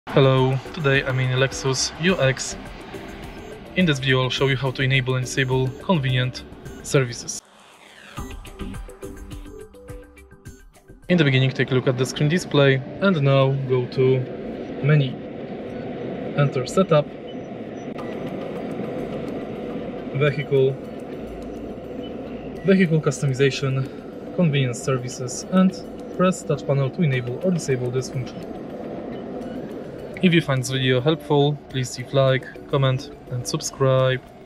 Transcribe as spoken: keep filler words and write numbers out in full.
Hello, today I'm in Lexus U X. In this video I'll show you how to enable and disable convenient services. In the beginning, take a look at the screen display and now go to Menu. Enter Setup, Vehicle, Vehicle Customization, Convenience Services, and press Touch Panel to enable or disable this function. If you find this video helpful, please leave like, comment and subscribe.